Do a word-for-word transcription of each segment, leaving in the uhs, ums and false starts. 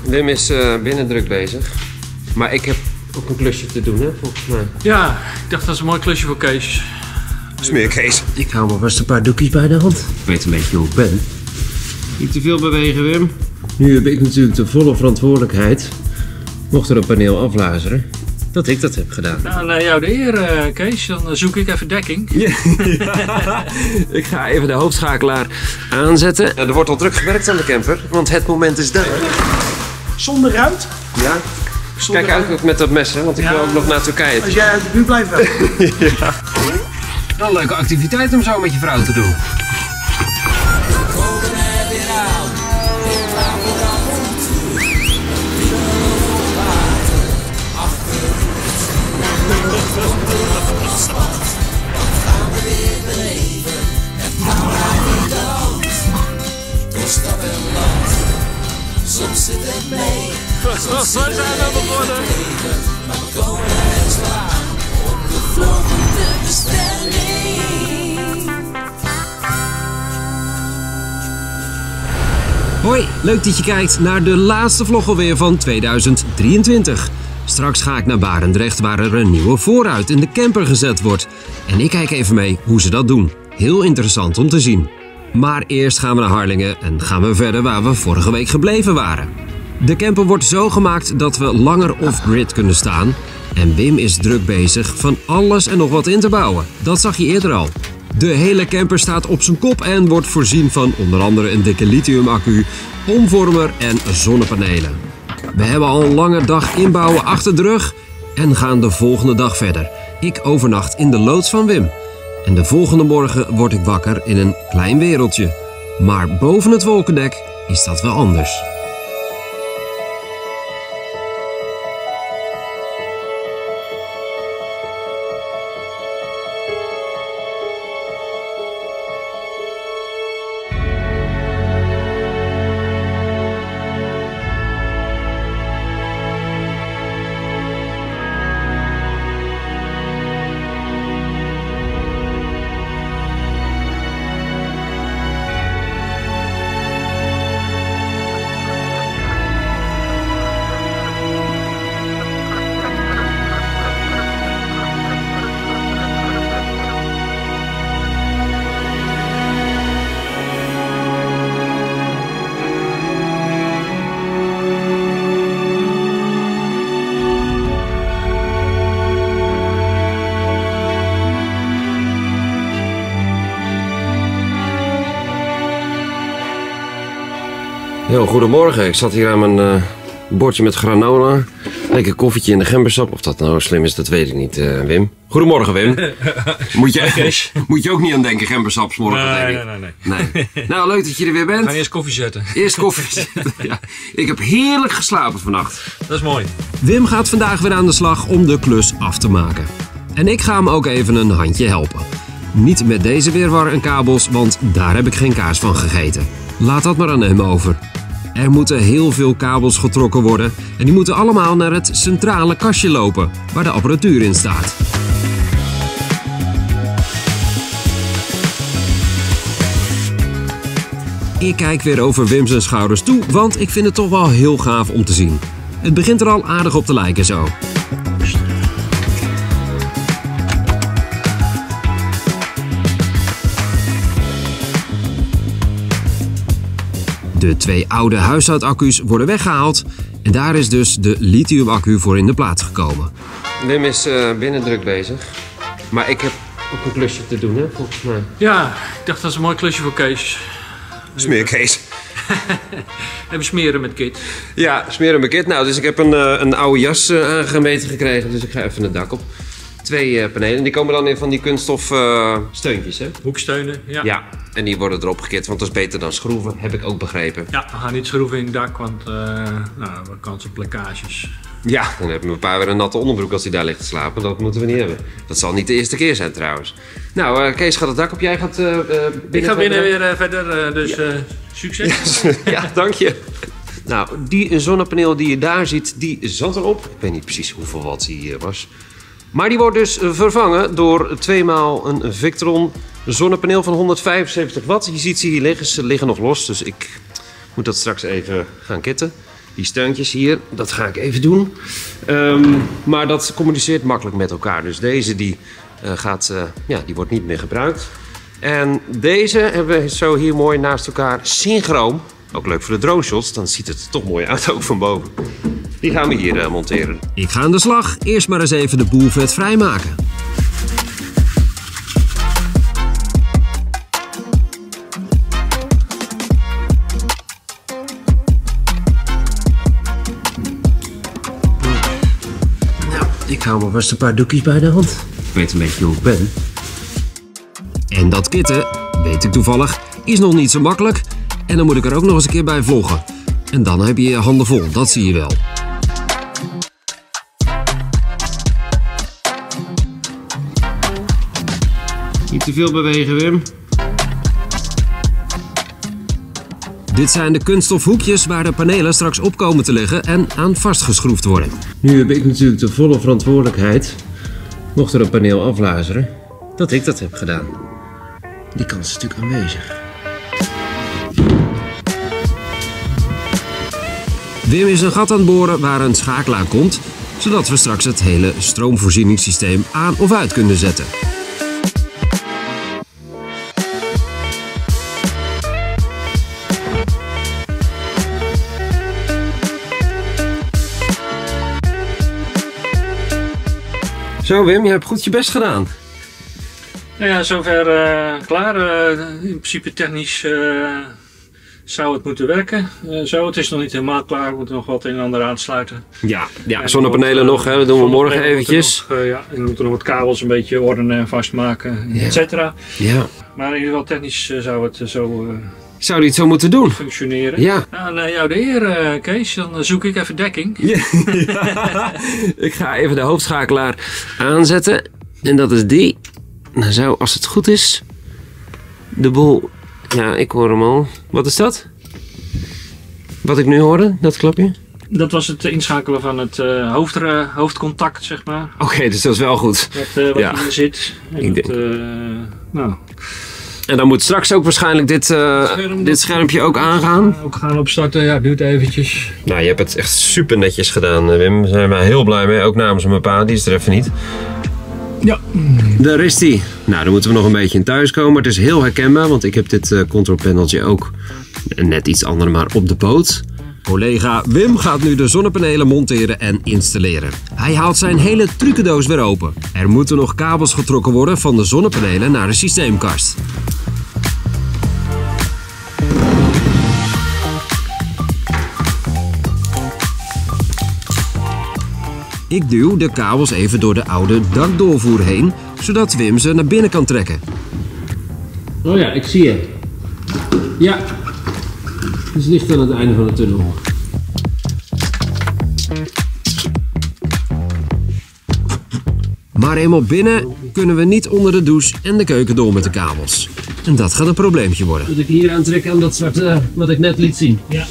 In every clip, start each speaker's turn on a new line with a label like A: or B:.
A: Wim is uh, binnen druk bezig. Maar ik heb ook een klusje te doen, hè, volgens mij.
B: Ja, ik dacht dat is een mooi klusje voor Kees.
A: Smeer Kees. Ik hou me vast een paar doekjes bij de hand. Ik weet een beetje hoe ik ben. Niet te veel bewegen, Wim. Nu heb ik natuurlijk de volle verantwoordelijkheid. Mocht er een paneel afluisteren, dat ik dat heb gedaan.
B: Nou, naar jou de eer, uh, Kees. Dan zoek ik even dekking.
A: Ja. Ik ga even de hoofdschakelaar aanzetten. Er wordt al druk gewerkt aan de camper, want het moment is daar.
C: Zonder ruit?
A: Ja.
C: Zonder
A: Kijk uit met dat mes, hè, want ik
B: Ja.
A: wil ook nog naar Turkije.
C: Als jij uit de buurt blijft wel.
A: Ja. Wel een leuke activiteit om zo met je vrouw te doen.
D: Soms zit het mee,
B: We zijn al begonnen.
D: maar we komen er zwaar op de volgende bestemming.
A: Hoi, leuk dat je kijkt naar de laatste vlog alweer van tweeduizend drieëntwintig. Straks ga ik naar Barendrecht waar er een nieuwe voorruit in de camper gezet wordt. En ik kijk even mee hoe ze dat doen. Heel interessant om te zien. Maar eerst gaan we naar Harlingen en gaan we verder waar we vorige week gebleven waren. De camper wordt zo gemaakt dat we langer off-grid kunnen staan. En Wim is druk bezig van alles en nog wat in te bouwen. Dat zag je eerder al. De hele camper staat op zijn kop en wordt voorzien van onder andere een dikke lithium-accu, omvormer en zonnepanelen. We hebben al een lange dag inbouwen achter de rug en gaan de volgende dag verder. Ik overnacht in de loods van Wim. En de volgende morgen word ik wakker in een klein wereldje. Maar boven het wolkendek is dat wel anders. Yo, goedemorgen. Ik zat hier aan mijn uh, bordje met granola. Lekker koffietje in de gembersap. Of dat nou slim is, dat weet ik niet, uh, Wim. Goedemorgen, Wim. Moet je, moet je ook niet aan denken, gembersap 's morgen,
B: Nee,
A: denk ik.
B: nee, nee, nee.
A: Nee. Nou, leuk dat je er weer bent.
B: We gaan eerst koffie zetten.
A: Eerst koffie zetten. Ja. Ik heb heerlijk geslapen vannacht.
B: Dat is mooi.
A: Wim gaat vandaag weer aan de slag om de klus af te maken. En ik ga hem ook even een handje helpen. Niet met deze weerwar en kabels, want daar heb ik geen kaas van gegeten. Laat dat maar aan hem over. Er moeten heel veel kabels getrokken worden en die moeten allemaal naar het centrale kastje lopen, waar de apparatuur in staat. Ik kijk weer over Wim zijn schouders toe, want ik vind het toch wel heel gaaf om te zien. Het begint er al aardig op te lijken zo. De twee oude huishoudaccu's worden weggehaald en daar is dus de lithium-accu voor in de plaats gekomen. Wim is uh, binnen druk bezig, maar ik heb ook een klusje te doen, hè, volgens mij.
B: Ja, ik dacht dat is een mooi klusje voor Kees.
A: Smeer Kees.
B: Even smeren met Kit.
A: Ja, smeren mijn kit. Nou, dus ik heb een, uh, een oude jas uh, aangemeten gekregen, dus ik ga even het dak op. Twee uh, panelen, die komen dan in van die kunststof uh, steuntjes, hè?
B: Hoeksteunen, ja.
A: Ja, en die worden erop gekit, want dat is beter dan schroeven, heb ik ook begrepen.
B: Ja, we gaan niet schroeven in het dak, want uh, nou, we kans op lekkages.
A: Ja, dan hebben mijn pa weer een natte onderbroek als hij daar ligt te slapen. Dat moeten we niet hebben. Dat zal niet de eerste keer zijn trouwens. Nou, uh, Kees gaat het dak op. Jij gaat uh, binnen
B: Ik ga binnen
A: verder.
B: weer uh, verder, uh, dus
A: Ja.
B: uh, succes.
A: Yes. Ja, dank je. Nou, die zonnepaneel die je daar ziet, die zat erop. Ik weet niet precies hoeveel watt die hier was. Maar die wordt dus vervangen door tweemaal een Victron zonnepaneel van honderdvijfenzeventig watt. Je ziet ze hier liggen, ze liggen nog los, dus ik moet dat straks even gaan kitten. Die steuntjes hier, dat ga ik even doen. Um, maar dat communiceert makkelijk met elkaar. Dus deze die, uh, gaat, uh, ja, die wordt niet meer gebruikt. En deze hebben we zo hier mooi naast elkaar synchroon. Ook leuk voor de drone shots, dan ziet het er toch mooi uit ook van boven. Die gaan we hier uh, monteren.
E: Ik ga aan de slag. Eerst maar eens even de boel vet vrijmaken.
A: Ik hou me vast een paar doekjes bij de hand. Ik weet een beetje hoe ik ben.
E: En dat kitten, weet ik toevallig, is nog niet zo makkelijk. En dan moet ik er ook nog eens een keer bij vloggen. En dan heb je je handen vol, dat zie je wel.
A: Niet te veel bewegen, Wim.
E: Dit zijn de kunststof hoekjes waar de panelen straks op komen te liggen en aan vastgeschroefd worden.
A: Nu heb ik natuurlijk de volle verantwoordelijkheid, mocht er een paneel afluisteren, dat ik dat heb gedaan. Die kans is natuurlijk aanwezig.
E: Wim is een gat aan het boren waar een schakelaar komt, zodat we straks het hele stroomvoorzieningssysteem aan of uit kunnen zetten.
A: Zo Wim, je hebt goed je best gedaan.
B: Nou ja, zover uh, klaar. Uh, in principe technisch uh, zou het moeten werken. Uh, zo, het is nog niet helemaal klaar. We moeten nog wat een en ander aansluiten.
A: Ja, ja
B: En
A: zonnepanelen
B: wat,
A: nog, hè? Dat doen we morgen
B: zonnepanelen
A: eventjes.
B: Nog, uh, ja, en we moeten nog wat kabels een beetje ordenen en vastmaken,
A: Ja.
B: et cetera.
A: Ja.
B: Maar in ieder geval technisch uh, zou het uh, zo uh,
A: Zou die het zo moeten doen?
B: functioneren.
A: Ja.
B: Nou, uh, jou de eer, uh, Kees. Dan uh, zoek ik even dekking.
A: Ja. Ik ga even de hoofdschakelaar aanzetten. En dat is die. Nou zo, als het goed is, de boel... Ja, ik hoor hem al. Wat is dat? Wat ik nu hoorde, dat klapje?
B: Dat was het inschakelen van het uh, hoofd, uh, hoofdcontact, zeg maar.
A: Oké, okay, dus dat is wel goed.
B: Wat, uh, wat
A: Ja.
B: hier zit. En
A: Ik
B: dat,
A: denk-
B: uh, nou,
A: En dan moet straks ook waarschijnlijk dit, uh,
B: Scherm,
A: dit schermpje ook aangaan.
B: ook gaan opstarten. Ja, duurt eventjes.
A: Nou, je hebt het echt super netjes gedaan, Wim. Daar zijn we heel blij mee. Ook namens mijn pa, die is er even niet.
B: Ja.
A: Daar is die. Nou, dan moeten we nog een beetje in thuiskomen. Het is heel herkenbaar, want ik heb dit uh, control paneltje ook net iets anders, maar op de poot.
E: Collega Wim gaat nu de zonnepanelen monteren en installeren. Hij haalt zijn hele trucendoos weer open. Er moeten nog kabels getrokken worden van de zonnepanelen naar de systeemkast. Ik duw de kabels even door de oude dakdoorvoer heen, zodat Wim ze naar binnen kan trekken.
A: Oh ja, ik zie je. Ja. Het is licht aan het einde van de tunnel.
E: Maar eenmaal binnen kunnen we niet onder de douche en de keuken door met de kabels. En dat gaat een probleempje worden.
A: Moet ik hier aantrekken aan dat zwarte wat ik net liet zien?
B: Ja.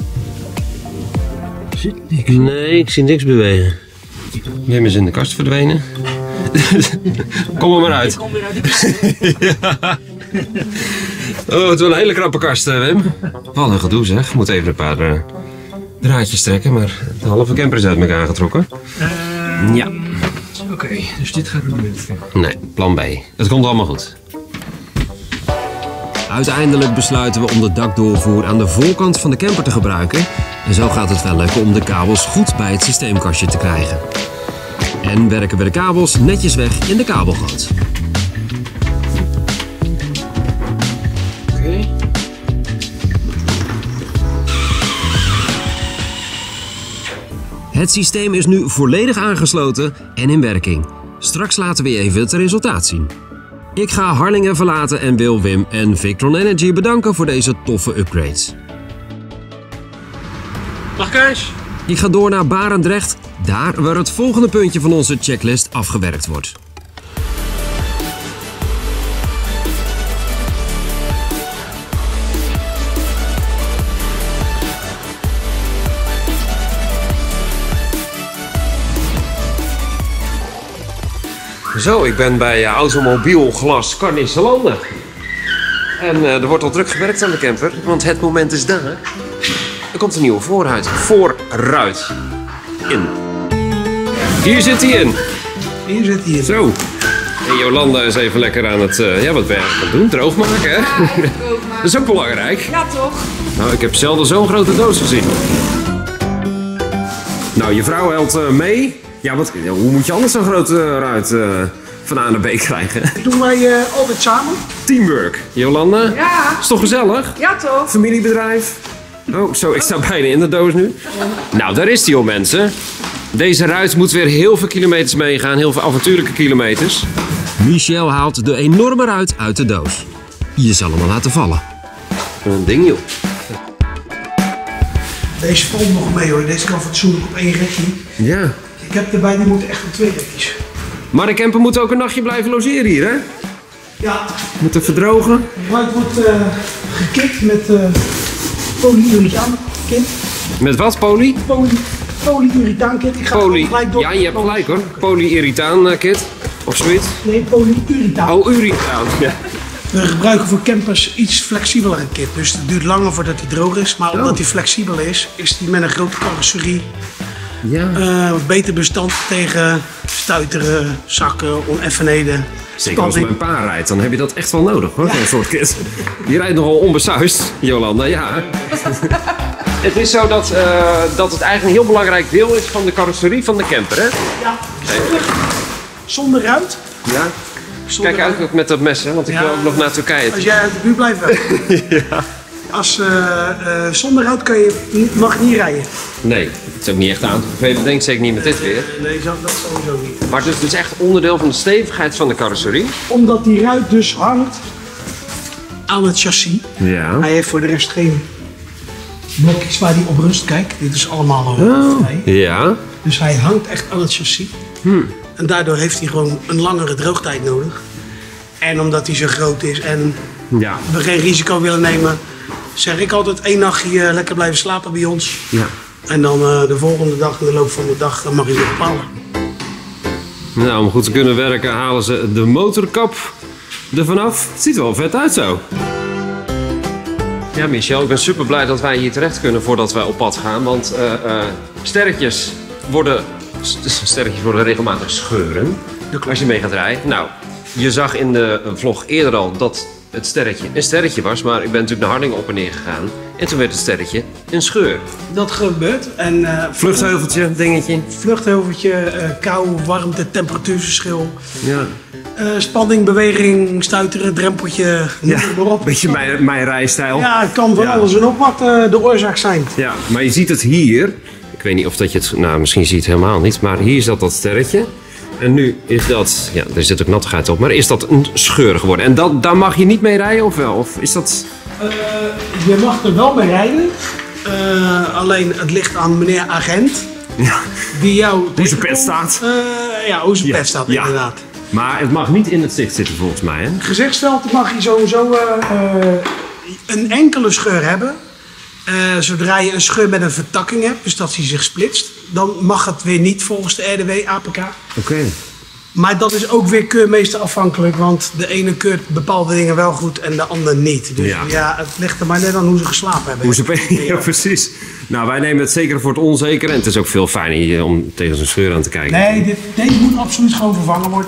A: Zit niks. Nee, ik zie niks bewegen. Wim is in de kast verdwenen. Kom er maar uit.
B: Kom weer uit de kast.
A: Ja. Oh, het is wel een hele krappe kast, hè, Wim. Wat een gedoe zeg. Ik moet even een paar uh, draadjes trekken, maar de halve camper is uit elkaar getrokken.
B: Uh,
A: Ja.
B: Oké, okay, dus dit gaat niet werken.
A: Nee, plan B. Het komt allemaal goed.
E: Uiteindelijk besluiten we om de dakdoorvoer aan de voorkant van de camper te gebruiken. En zo gaat het wel lukken om de kabels goed bij het systeemkastje te krijgen. En werken we de kabels netjes weg in de kabelgat.
A: Oké.
E: Het systeem is nu volledig aangesloten en in werking. Straks laten we even het resultaat zien. Ik ga Harlingen verlaten en wil Wim en Victron Energy bedanken voor deze toffe upgrades.
B: Dag Kees.
E: Ik ga door naar Barendrecht, daar waar het volgende puntje van onze checklist afgewerkt wordt.
A: Zo, ik ben bij uh, Automobiel Glas Carnicelanden. En uh, er wordt al druk gewerkt aan de camper, want het moment is daar. Er komt een nieuwe voorruit. Voorruit. In. Hier zit hij in.
C: Hier zit hij in.
A: Zo. En Jolanda is even lekker aan het, uh, ja, wat ben je aan het doen? Droogmaken, hè?
F: Ja, even droogmaken.
A: Dat is ook belangrijk.
F: Ja, toch?
A: Nou, ik heb zelden zo'n grote doos gezien. Nou, je vrouw helpt uh, mee. Ja, wat, hoe moet je anders zo'n grote ruit uh, van A naar B krijgen?
C: Dat doen wij uh, altijd samen.
A: Teamwork. Jolanda?
F: Ja.
A: Is toch gezellig?
F: Ja, toch?
A: Familiebedrijf. Oh, zo, ik sta bijna in de doos nu. Nou, daar is die al, mensen. Deze ruit moet weer heel veel kilometers meegaan. Heel veel avontuurlijke kilometers.
E: Michel haalt de enorme ruit uit de doos. Je zal hem al laten vallen.
A: Een ding, joh.
C: Deze valt nog mee hoor. Deze kan fatsoenlijk op één rekje.
A: Ja.
C: Ik heb erbij, die moeten echt op twee rekjes.
A: Maar de camper moet ook een nachtje blijven logeren hier, hè?
C: Ja,
A: Moet even drogen.
C: de ruit wordt uh, gekikt met uh, polyurethaan kit.
A: Met wat, poly?
C: Poly, polyurethaan kit. Ik ga
A: Poly.
C: het gelijk door.
A: Ja, je hebt gelijk hoor. Polyurethaan uh, kit. Of zoiets.
C: Nee, polyurethaan.
A: Oh, urethaan. Ja.
C: We gebruiken voor campers iets flexibelere kit. Dus het duurt langer voordat hij droog is. Maar omdat
A: Oh.
C: hij flexibel is, is hij met een grote carrosserie
A: Ja.
C: uh, wat beter bestand tegen stuiteren, zakken, oneffenheden.
A: Zeker als
C: spanning.
A: mijn pa rijdt, dan heb je dat echt wel nodig hoor, zo'n soort kit. Die rijdt nogal onbesuist, Jolanda, ja. Het is zo dat, uh, dat het eigenlijk een heel belangrijk deel is van de carrosserie van de camper, hè?
C: Ja, zonder, zonder ruit.
A: Ja.
C: Zonder
A: Kijk uit ook met dat mes, hè, want ik
C: Ja.
A: wil ook nog naar Turkije.
C: Als jij uit de buurt blijft wel.
A: Ja.
C: Als, uh, uh, zonder ruit kan je, niet- mag je niet rijden.
A: Nee, het is ook niet echt aan te vervelen, denk ik, zeker niet met dit weer.
C: Nee, zo- dat sowieso niet.
A: Maar het is dus echt onderdeel van de stevigheid van de carrosserie.
C: Omdat die ruit dus hangt aan het chassis.
A: Ja.
C: Hij heeft voor de rest geen blokjes waar hij op rust. Kijk, dit is allemaal uh, vrij.
A: Ja.
C: Dus hij hangt echt aan het chassis.
A: Hmm.
C: En daardoor heeft hij gewoon een langere droogtijd nodig. En omdat hij zo groot is en
A: Ja.
C: we geen risico willen nemen, zeg ik altijd één nachtje uh, lekker blijven slapen bij ons.
A: Ja.
C: En dan uh, de volgende dag, in de loop van de dag, uh, mag je weer bepalen.
A: Nou, om goed te kunnen werken halen ze de motorkap er vanaf. Het ziet er wel vet uit zo. Ja, Michel, ik ben super blij dat wij hier terecht kunnen voordat wij op pad gaan. Want uh, uh, sterretjes worden, st- sterretjes worden regelmatig scheuren als je mee gaat rijden. Nou, je zag in de vlog eerder al dat het sterretje een sterretje was. Maar ik ben natuurlijk naar Harlingen op en neer gegaan. En toen werd het sterretje een scheur.
C: Dat gebeurt. En uh,
A: Vluchtheuveltje, dingetje.
C: vluchtheuveltje, uh, kou, warmte, temperatuurverschil.
A: Ja.
C: Uh, spanning, beweging, stuiteren, drempeltje, noem
A: Ja,
C: het maar op.
A: beetje mijn, mijn rijstijl.
C: Ja, het kan van
A: Ja.
C: alles en nog wat uh, de oorzaak zijn.
A: Ja, maar je ziet het hier. Ik weet niet of dat je het... Nou, misschien zie je het helemaal niet. Maar hier zat dat sterretje. En nu is dat... Ja, er zit ook nattigheid op. Maar is dat een scheur geworden? En dat, daar mag je niet mee rijden of wel? Of is dat...
C: Uh, je mag er wel mee rijden. Uh, alleen het ligt aan meneer agent.
A: Ja.
C: Die jou
A: Hoe zijn
C: tegenkomt.
A: pet staat.
C: Uh, ja, hoe zijn
A: Ja.
C: pet staat
A: Ja.
C: inderdaad.
A: Maar het mag niet in het zicht zitten volgens mij, hè?
C: Gezichtsveld mag je sowieso uh, uh, een enkele scheur hebben. Uh, zodra je een scheur met een vertakking hebt, dus dat hij zich splitst, dan mag het weer niet volgens de R D W A P K.
A: Oké.
C: Maar dat is ook weer keurmeester afhankelijk, want de ene keurt bepaalde dingen wel goed en de ander niet. Dus
A: Ja.
C: ja, het ligt er maar net aan hoe ze geslapen hebben.
A: Hoe ze... Ja, precies. Nou, wij nemen het zeker voor het onzeker. En het is ook veel fijner hier om tegen zo'n scheur aan te kijken.
C: Nee, dit, deze moet absoluut gewoon vervangen worden.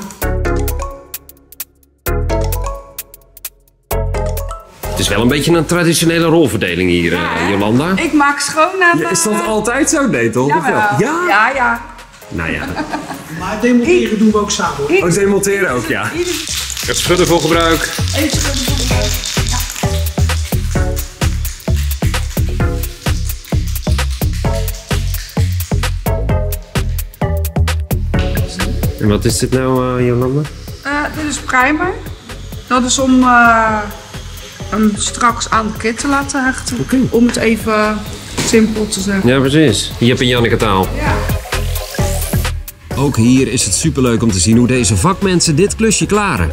A: Het is wel een beetje een traditionele rolverdeling hier,
F: Ja,
A: eh,
F: hè?
A: Jolanda.
F: Ik maak schoon aan
A: Ja, is dat
F: de-
A: altijd zo? Nee, toch? Of wel?
F: Jawel.
A: Ja?
F: Ja, ja.
A: Nou ja.
C: Maar demonteren doen we ook samen hoor.
A: Oh, demonteren ook, ja. Het schudden voor gebruik.
C: Even
A: En wat is dit nou, uh, Jolanda?
F: Eh, dit is primer. Dat is om eh, hem straks aan de kit te laten hechten.
A: Oké.
F: Om het even simpel te zeggen.
A: Ja, precies. Jip en Janneke taal.
F: Ja.
E: Ook hier is het superleuk om te zien hoe deze vakmensen dit klusje klaren.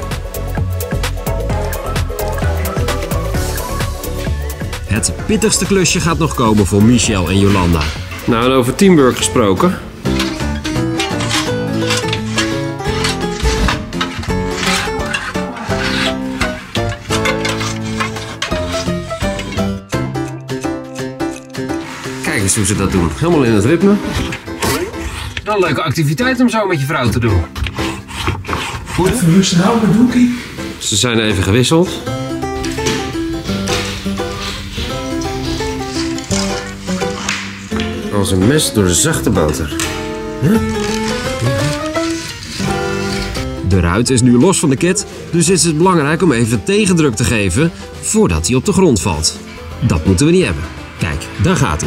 E: Het pittigste klusje gaat nog komen voor Michel en Jolanda.
A: Nou, en over teamwork gesproken. eens hoe ze dat doen. Helemaal in het ritme. Wel een leuke activiteit om zo met je vrouw te doen.
C: Goed. Even rustig houden, Doekie.
A: Ze zijn even gewisseld. Als een mes door de zachte boter. Huh? De ruit is nu los van de kit, dus is het belangrijk om even tegendruk te geven voordat hij op de grond valt. Dat moeten we niet hebben. Kijk, daar gaat hij.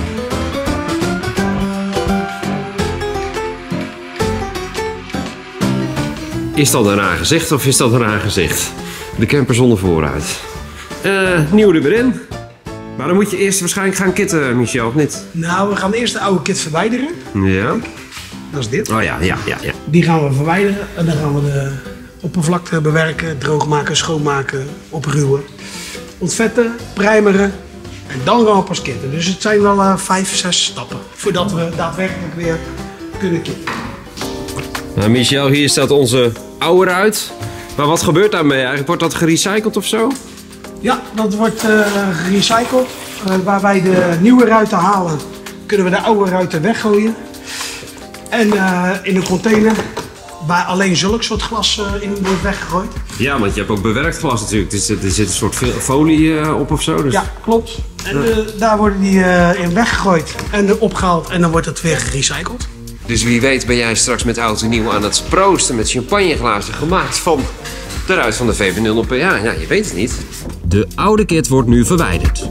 A: Is dat een raar gezicht of is dat een raar gezicht? De camper zonder voorruit. Uh, nieuw er weer in. Maar dan moet je eerst waarschijnlijk gaan kitten, Michel, of niet?
C: Nou, we gaan eerst de oude kit verwijderen.
A: Ja.
C: Dat is dit.
A: Oh ja, ja, ja, ja.
C: Die gaan we verwijderen en dan gaan we de oppervlakte bewerken, droogmaken, schoonmaken, opruwen. Ontvetten, primeren en dan gaan we pas kitten. Dus het zijn wel uh, vijf, zes stappen voordat we daadwerkelijk weer kunnen kitten.
A: Nou, Michel, hier staat onze oude ruit. Maar wat gebeurt daarmee eigenlijk? Wordt dat gerecycled of zo?
C: Ja, dat wordt uh, gerecycled. Uh, waar wij de nieuwe ruiten halen, kunnen we de oude ruiten weggooien. En uh, in een container waar alleen zulk soort glas uh, in wordt weggegooid.
A: Ja, want je hebt ook bewerkt glas natuurlijk. Er zit, er zit een soort folie uh, op of zo. Dus...
C: Ja, klopt. En uh, daar worden die uh, in weggegooid en uh, opgehaald en dan wordt het weer gerecycled.
A: Dus wie weet ben jij straks met oud en nieuw aan het proosten met champagneglazen gemaakt van de ruit van de V V nul nul P A. Ja, je weet het niet. De oude kit wordt nu verwijderd.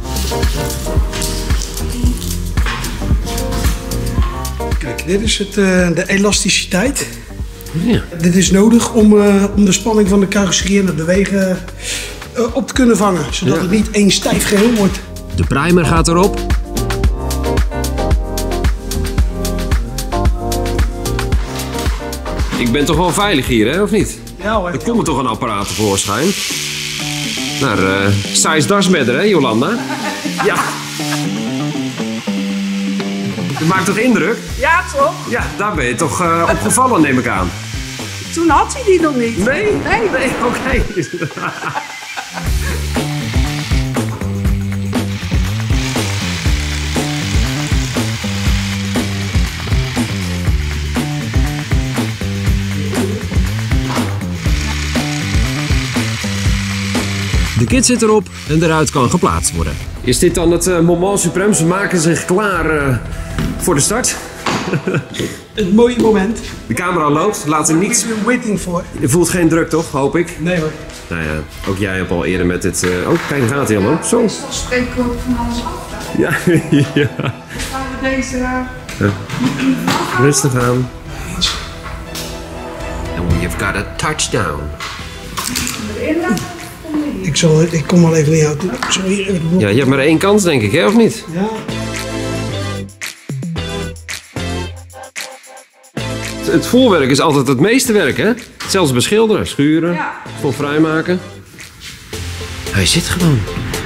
C: Kijk, dit is het, uh, de elasticiteit.
A: Ja.
C: Dit is nodig om, uh, om de spanning van de carrosserie en het bewegen uh, op te kunnen vangen. Zodat
A: Ja.
C: het niet één stijf geheel wordt.
A: De primer gaat erop. Ik ben toch wel veilig hier, hè, of niet?
C: Ja hoor.
A: Er komt er toch een apparaat tevoorschijn. Naar uh, size dasmedder, hè, Jolanda? Ja. Dat maakt toch indruk?
F: Ja, toch?
A: Ja, daar ben je toch uh, opgevallen, neem ik aan.
F: Toen had hij die nog niet.
A: Nee?
F: Nee.
A: Nee, oké. De kit zit erop en de ruit kan geplaatst worden. Is dit dan het uh, moment suprême? Ze maken zich klaar uh, voor de start.
C: Het mooie moment.
A: De camera loopt, laat er niets...
C: We're waiting for.
A: Je voelt geen druk, toch? Hoop ik.
C: Nee hoor.
A: Nou ja, ook jij hebt al eerder met dit... Uh... Oh, kijk, daar gaat hij helemaal. Zo.
F: Dan spreken we ook van alles af. Hè?
A: Ja, ja.
F: Dan gaan we deze... Uh,
A: Rustig aan. And we've got a touchdown.
F: erin.
C: Ik, zal, ik kom wel even naar jou toe. Ik zal hier even de blok-
A: Ja, je hebt maar één kans, denk ik, hè? Of niet?
C: Ja.
A: Het voorwerk is altijd het meeste werk, hè? Zelfs beschilderen, schuren,
F: Ja.
A: stof vrijmaken. Hij zit gewoon.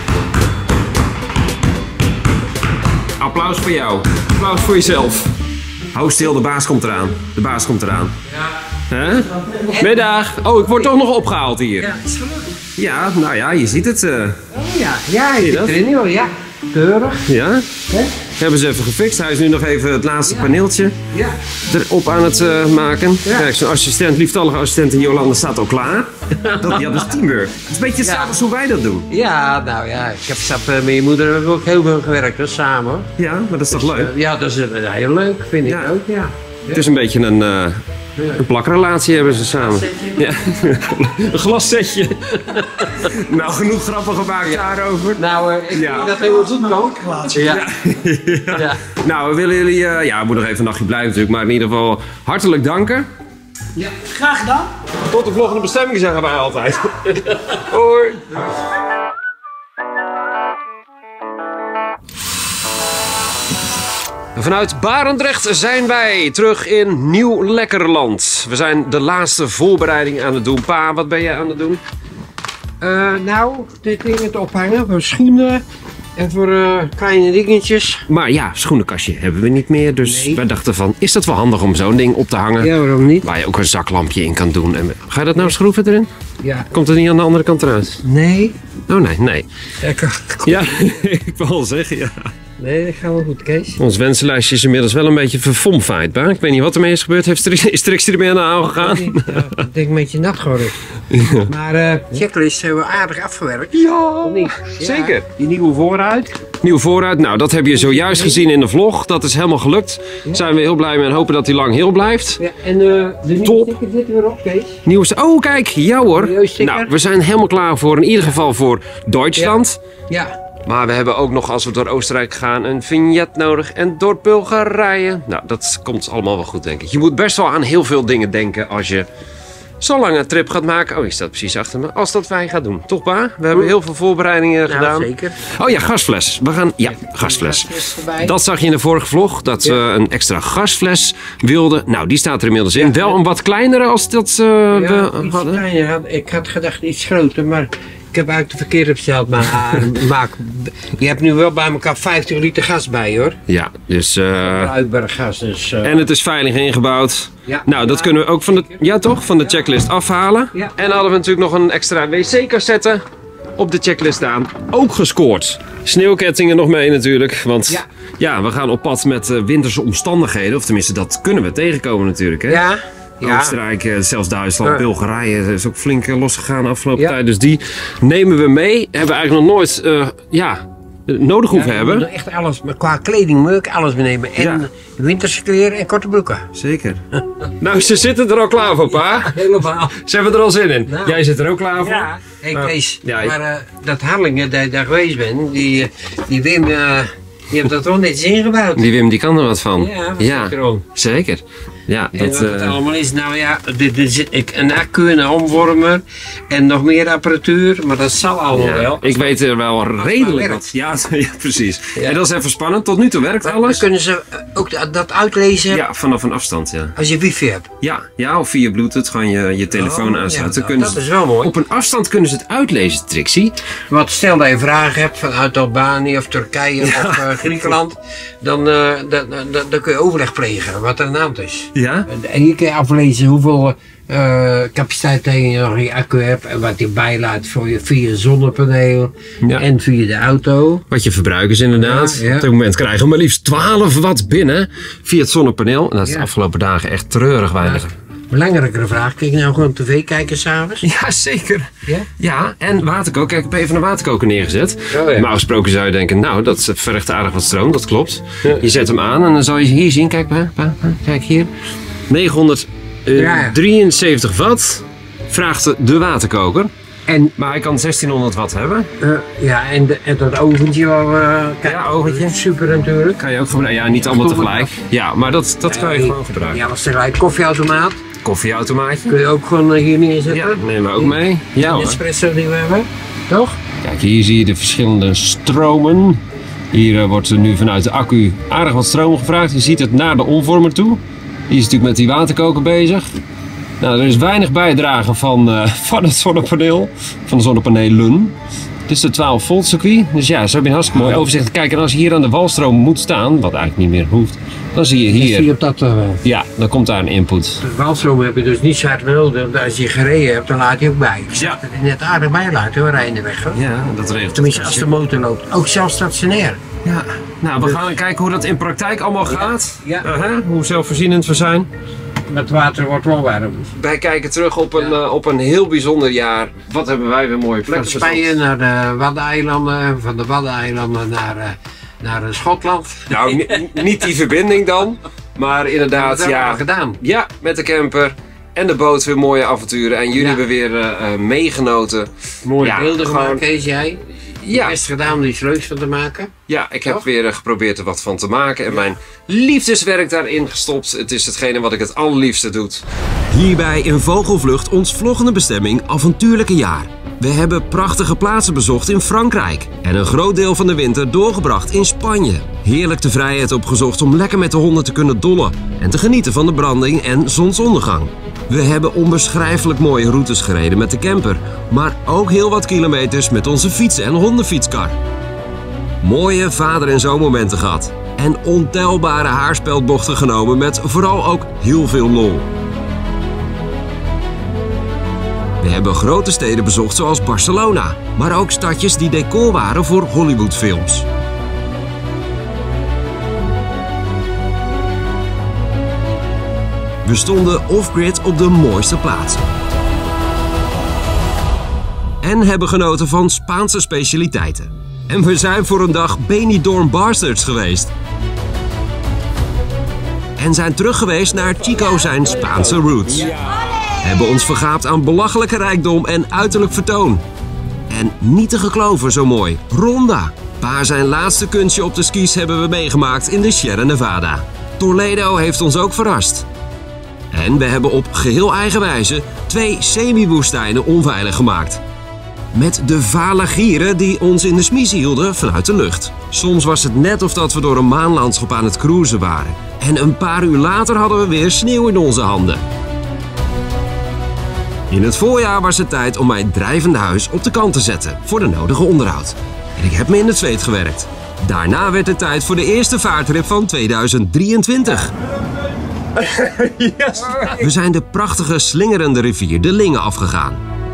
A: Applaus voor jou. Applaus voor jezelf. Hou stil, de baas komt eraan. De baas komt eraan. Ja. Hè? Middag. Oh, ik word toch nog opgehaald hier.
F: Ja, is gelukkig.
A: Ja, nou ja, je ziet het. Uh,
G: Oh ja, ja,
A: je
G: ik
A: dat?
G: zit erin hoor, ja. Keurig.
A: ja.
G: Hè?
A: Hebben ze even gefixt. Hij is nu nog even het laatste paneeltje
G: Ja.
A: erop aan het uh, maken.
G: Ja.
A: Kijk, zijn assistent, lieftallige assistent Jolanda staat al klaar. Dat, ja, dat is teamwork. Het is een beetje hetzelfde
G: Ja.
A: als hoe wij dat doen.
G: Ja, nou ja, ik heb sap, uh, met je moeder hebben we ook heel veel gewerkt hoor, samen. hoor.
A: Ja, maar dat is toch leuk?
G: Uh, ja, dat is uh, heel leuk, vind ik
A: Ja.
G: ook, ja.
A: Het is een beetje een, uh, een plakrelatie hebben ze samen. Ja. Een glassetje. Nou, genoeg grappen gemaakt daarover.
G: Nou, uh, ik
A: Ja.
G: denk dat helemaal goed kan. Ja.
A: Ja.
G: Ja.
A: Nou, we willen jullie, uh, ja, we moeten nog even een nachtje blijven natuurlijk, maar in ieder geval hartelijk danken.
C: Ja. Graag gedaan.
A: Tot de volgende bestemming zeggen wij altijd. Hoi. Vanuit Barendrecht zijn wij terug in Nieuw Lekkerland. We zijn de laatste voorbereiding aan het doen. Pa, wat ben jij aan het doen?
G: Uh, nou, dit ding het ophangen voor schoenen en voor uh, kleine dingetjes.
A: Maar ja, schoenenkastje hebben we niet meer. Dus
G: Nee.
A: wij dachten van, is dat wel handig om zo'n ding op te hangen?
G: Ja, waarom niet?
A: Waar je ook een zaklampje in kan doen. En, ga je dat nou schroeven erin?
G: Ja.
A: Komt het niet aan de andere kant eruit?
G: Nee.
A: Oh nee, nee.
G: Lekker.
A: Ja, ik wil zeggen, ja.
G: Nee, dat gaat wel goed, Kees.
A: Ons wensenlijstje is inmiddels wel een beetje verfomfaaid, Ba. Ik weet niet wat ermee is gebeurd. Heeft Stri- is Trixie ermee aan de haal gegaan?
G: Ja, ik denk een beetje nat geworden. Maar uh, checklist hebben we aardig afgewerkt.
A: Ja,
G: Of niet?
A: zeker.
G: Ja, die nieuwe vooruit.
A: Nieuw vooruit. Nou, dat heb je zojuist gezien in de vlog. Dat is helemaal gelukt. Daar zijn we heel blij mee en hopen dat hij lang heel blijft.
G: Ja, en uh, de nieuwe
A: Top.
G: sticker zitten weer op, Kees.
A: Nieuws. Oh, kijk. Ja hoor.
G: Milieusticker.
A: Nou, we zijn helemaal klaar voor, in ieder geval voor Duitsland.
G: Ja.
A: Maar we hebben ook nog, als we door Oostenrijk gaan, een vignet nodig. En door Bulgarije. Nou, dat komt allemaal wel goed, denk ik. Je moet best wel aan heel veel dingen denken als je zo'n lange trip gaat maken. Oh, je staat precies achter me. Als dat wij gaan doen. Toch, Pa? We hebben heel veel voorbereidingen
G: Nou,
A: gedaan.
G: zeker.
A: Oh ja, gasfles. We gaan... Ja, gasfles.
G: Gasfles erbij.
A: Dat zag je in de vorige vlog, dat ze een extra gasfles wilden. Nou, die staat er inmiddels in. Wel een wat kleinere als dat uh,
G: Ja,
A: we
G: iets
A: hadden.
G: kleiner. Ik had gedacht iets groter, maar ik heb eigenlijk de verkeerde besteld. Maar maak, je hebt nu wel bij elkaar vijftig liter gas bij, hoor.
A: Ja, dus... Uh,
G: Uitberggas, dus... Uh,
A: en het is veilig ingebouwd.
G: Ja.
A: Nou, dat
G: Ja,
A: kunnen we ook van de, ja, toch? Van de checklist afhalen.
G: Ja.
A: En dan hadden we natuurlijk nog een extra wc-cassette op de checklist staan. Ook gescoord. Sneeuwkettingen nog mee natuurlijk. Want ja,
G: Ja.
A: we gaan op pad met uh, winterse omstandigheden. Of tenminste, dat kunnen we tegenkomen natuurlijk. Hè?
G: ja. Ja.
A: Oostenrijk, eh, zelfs Duitsland,
G: Ja.
A: Bulgarije is ook flink eh, losgegaan de afgelopen
G: Ja.
A: tijd. Dus die nemen we mee. Hebben we eigenlijk nog nooit uh, ja, nodig hoeven
G: Ja,
A: hebben.
G: we moeten echt alles, maar qua kleding moet ik alles meenemen. En
A: Ja.
G: winterse kleren en korte broeken.
A: Zeker. Nou, ze zitten er al klaar voor, Pa.
G: Helemaal.
A: Ze hebben er al zin in.
G: Nou.
A: Jij zit er ook klaar voor.
G: Ja. Hé hey,
A: Nou,
G: Kees,
A: ja, ik-
G: maar uh, dat Harlingen dat je daar geweest bent, die, uh, die Wim, uh, die heeft dat wel netjes ingebouwd.
A: Die Wim, die kan er wat van.
G: Ja, wat
A: ja
G: zit er al?
A: zeker. Ja,
G: En
A: dat,
G: wat het
A: eh,
G: allemaal is, nou ja, dit, dit zit ik, een accu, een omvormer en nog meer apparatuur, maar dat zal allemaal
A: ja,
G: wel.
A: ik weet er wel redelijk
G: werkt.
A: wat. Ja, ja, precies.
G: Ja.
A: En dat is even spannend. Tot nu toe werkt
G: Dan
A: alles.
G: kunnen ze uh, ook dat- dat uitlezen
A: Ja, vanaf een afstand, ja.
G: als je wifi hebt.
A: Ja, ja, of via Bluetooth gewoon je, je telefoon
G: Oh,
A: aansluiten.
G: ja,
A: Kunnen
G: dat
A: ze-
G: is wel mooi.
A: Op een afstand kunnen ze het uitlezen, Trixie.
G: Want stel dat je vragen hebt vanuit Albanië of Turkije of uh, Griekenland, dan, uh, dan, dan, dan kun je overleg plegen wat er aan de hand is.
A: Ja?
G: En hier kun je aflezen hoeveel uh, capaciteit je nog in je accu hebt en wat je bijlaat voor je via zonnepaneel
A: Ja.
G: en via de auto.
A: Wat je verbruikers inderdaad.
G: Ja, ja.
A: Op dit moment krijgen we maar liefst twaalf watt binnen via het zonnepaneel. En dat is de
G: Ja.
A: afgelopen dagen echt treurig weinig.
G: Belangrijkere vraag, kijk nou gewoon tv kijken s'avonds?
A: Ja, zeker.
G: Ja?
A: Ja, en waterkoker. Kijk, ik heb even een waterkoker neergezet.
G: Oh, ja.
A: Normaal gesproken zou je denken, nou, dat vergt aardig wat stroom. Dat klopt.
G: Ja.
A: Je zet hem aan en dan zal je hier zien. Kijk, pa, pa, pa, kijk hier. negenhonderddrieënzeventig watt vraagt de- de waterkoker.
G: En,
A: Maar hij kan zestienhonderd watt hebben.
G: uh, ja, en, de, en dat oventje wel, uh, kijk,
A: Ja, oventje.
G: super natuurlijk.
A: Kan je ook gebruiken. Ja, niet allemaal tegelijk. Ja, maar dat, dat kan je
G: Nee,
A: gewoon gebruiken.
G: Ja, was tegelijk koffieautomaat.
A: Koffieautomaatje.
G: Kun je ook gewoon uh, hier neerzetten.
A: Ja, nemen we ook mee. Ja hoor.
G: Espresso die we hebben, toch?
A: Kijk, hier zie je de verschillende stromen. Hier eh, wordt er nu vanuit de accu aardig wat stroom gevraagd. Je ziet het naar de omvormer toe. Die is natuurlijk met die waterkoker bezig. Nou, er is weinig bijdrage van, eh, van het zonnepaneel, van de zonnepanelen. Het is de twaalf volt circuit, dus ja, zo heb je een hartstikke mooi overzicht. Kijk, en als je hier aan de walstroom moet staan, wat eigenlijk niet meer hoeft, dan zie je
G: Zie je
A: hier,
G: op dat, uh,
A: ja, dan komt daar een input.
G: de walstroom heb je dus niet zo hard nodig. Als je gereden hebt, dan laat je ook bij. Ik
A: Ja.
G: zag dat hij net aardig bij laat hoor, rijden de weg. Hoor.
A: Ja, dat regelt.
G: Tenminste, als de motor loopt. Ook zelfs stationair.
A: Ja, nou, we gaan kijken hoe dat in praktijk allemaal gaat.
G: Ja.
A: Uh-huh, hoe zelfvoorzienend we zijn.
G: Het water wordt wel warm.
A: Wij kijken terug op een, uh, op een heel bijzonder jaar. Wat hebben wij weer mooie
G: Van
A: plekken
G: Spanje naar de Waddeneilanden, van de Waddeneilanden naar, uh, naar uh, Schotland.
A: Nou, ni- niet die verbinding dan. Maar
G: Dat
A: inderdaad,
G: hebben we
A: ja.
G: al gedaan.
A: Ja, met de camper en de boot weer mooie avonturen. En jullie
G: Ja.
A: hebben weer uh, uh, meegenoten.
G: Mooie
A: Ja,
G: beelden
A: gewoon-
G: gemaakt, Kees, jij.
A: Ja.
G: Best gedaan om er iets leuks van te maken.
A: Ja, ik heb
G: Toch?
A: weer uh, geprobeerd er wat van te maken. En mijn liefdeswerk daarin gestopt. Het is hetgene wat ik het allerliefste doe.
E: Hierbij in Vogelvlucht ons volgende bestemming avontuurlijke jaar. We hebben prachtige plaatsen bezocht in Frankrijk en een groot deel van de winter doorgebracht in Spanje. Heerlijk de vrijheid opgezocht om lekker met de honden te kunnen dollen en te genieten van de branding en zonsondergang. We hebben onbeschrijfelijk mooie routes gereden met de camper, maar ook heel wat kilometers met onze fietsen en hondenfietskar. Mooie vader- en zoonmomenten gehad en ontelbare haarspeldbochten genomen met vooral ook heel veel lol. We hebben grote steden bezocht zoals Barcelona, maar ook stadjes die decor waren voor Hollywoodfilms.
A: We stonden off-grid op de mooiste plaatsen. En hebben genoten van Spaanse specialiteiten. En we zijn voor een dag Benidorm Bastards geweest. En zijn terug geweest naar Chico zijn Spaanse roots. Hebben ons vergaapt aan belachelijke rijkdom en uiterlijk vertoon. En niet te geloven zo mooi, Ronda. Pa zijn laatste kunstje op de skis hebben we meegemaakt in de Sierra Nevada. Toledo heeft ons ook verrast. En we hebben op geheel eigen wijze twee semi-woestijnen onveilig gemaakt. Met de vale gieren die ons in de smies hielden vanuit de lucht. Soms was het net of dat we door een maanlandschap aan het cruisen waren. En een paar uur later hadden we weer sneeuw in onze handen. In het voorjaar was het tijd om mijn drijvende huis op de kant te zetten voor de nodige onderhoud. En ik heb me in het zweet gewerkt. Daarna werd het tijd voor de eerste vaartrip van tweeduizend drieëntwintig. Yes. We zijn de prachtige slingerende rivier de Linge afgegaan.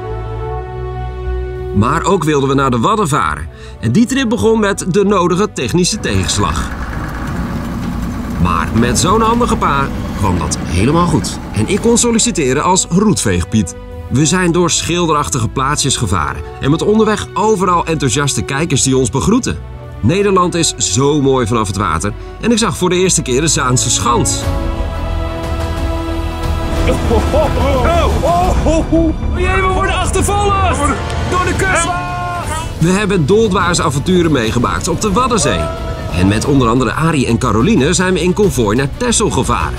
A: Maar ook wilden we naar de Wadden varen. En die trip begon met de nodige technische tegenslag. Maar met zo'n handige pa kwam dat helemaal goed. En ik kon solliciteren als roetveegpiet. We zijn door schilderachtige plaatsjes gevaren. En met onderweg overal enthousiaste kijkers die ons begroeten. Nederland is zo mooi vanaf het water. En ik zag voor de eerste keer de Zaanse Schans.
E: Oh, oh, oh, oh, oh. Jee, we worden achtervolgd! Door de kust!
A: We hebben doldwaarse avonturen meegemaakt op de Waddenzee. En met onder andere Arie en Caroline zijn we in konvooi naar Texel gevaren.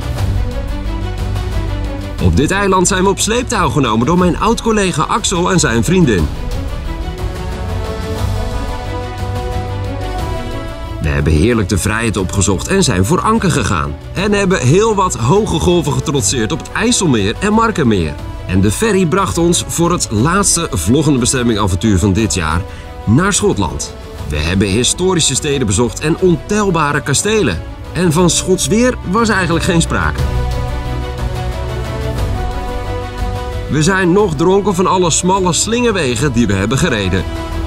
A: Op dit eiland zijn we op sleeptouw genomen door mijn oud-collega Axel en zijn vriendin. We hebben heerlijk de vrijheid opgezocht en zijn voor anker gegaan. En hebben heel wat hoge golven getrotseerd op het IJsselmeer en Markermeer. En de ferry bracht ons voor het laatste vloggende bestemmingavontuur van dit jaar naar Schotland. We hebben historische steden bezocht en ontelbare kastelen. En van Schots weer was eigenlijk geen sprake. We zijn nog dronken van alle smalle slingerwegen die we hebben gereden.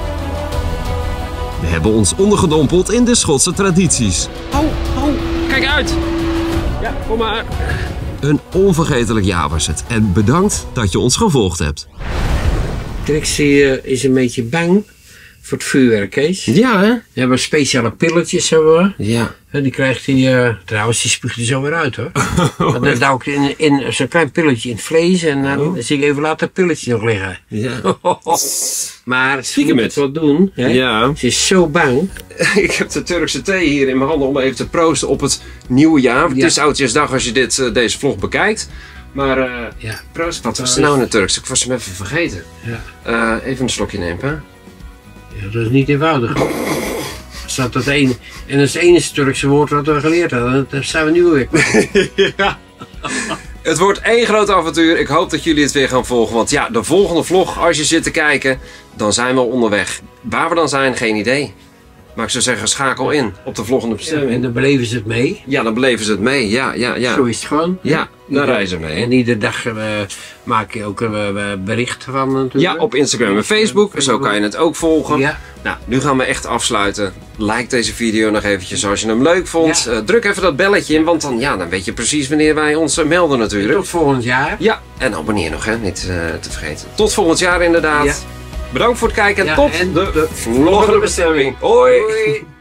A: We hebben ons ondergedompeld in de Schotse tradities.
E: Oh, oh, kijk uit! Ja, kom maar.
A: Een onvergetelijk jaar was het. En bedankt dat je ons gevolgd hebt.
G: Trixie uh, is een beetje bang voor het vuurwerk, Kees.
A: Ja, hè?
G: We hebben speciale pilletjes, hebben we.
A: Ja.
G: En die krijgt hij, uh, trouwens, die spuugt er zo weer uit, hoor. Want dan duw ik in, in zo'n klein pilletje in het vlees en dan oh. zie ik even later het pilletje nog liggen.
A: Ja.
G: Maar ze moet het wel doen, hè?
A: Ja.
G: Ze is zo bang.
A: Ik heb de Turkse thee hier in mijn handen om even te proosten op het nieuwe jaar. Het
G: Ja.
A: is Oudjaarsdag als je dit, uh, deze vlog bekijkt. Maar uh,
G: Ja.
A: proost. Wat was er nou in het Turks? Ik was hem even vergeten.
G: Ja.
A: Uh, even een slokje nemen, hè?
G: Ja, dat is niet eenvoudig. Staat dat ene, en dat is het enige Turkse woord wat we geleerd hadden. Dat zijn we nu weer.
A: Ja. Het wordt één groot avontuur. Ik hoop dat jullie het weer gaan volgen. Want ja, de volgende vlog, als je zit te kijken, dan zijn we onderweg. Waar we dan zijn, geen idee. Maar ik zou zeggen, schakel in op de volgende
G: Ja,
A: bestemming.
G: en dan beleven ze het mee.
A: Ja, dan beleven ze het mee. Ja, ja, ja.
G: Zo is het gewoon.
A: Ja, dan reizen we mee.
G: En iedere dag uh, maak je ook uh, berichten van natuurlijk.
A: Ja, op Instagram en Facebook. Zo kan je het ook volgen.
G: Ja.
A: Nou, nu gaan we echt afsluiten. Like deze video nog eventjes als je hem leuk vond.
G: Ja.
A: Uh, druk even dat belletje in, want dan, ja, dan weet je precies wanneer wij ons uh, melden natuurlijk.
G: Tot volgend jaar.
A: Ja, en abonneer nog, hè, niet uh, te vergeten. Tot volgend jaar inderdaad.
G: Ja.
A: Bedankt voor het kijken en
G: Ja,
A: tot
G: en
A: de
G: de
A: volgende bestemming. Hoi!
G: Hoi.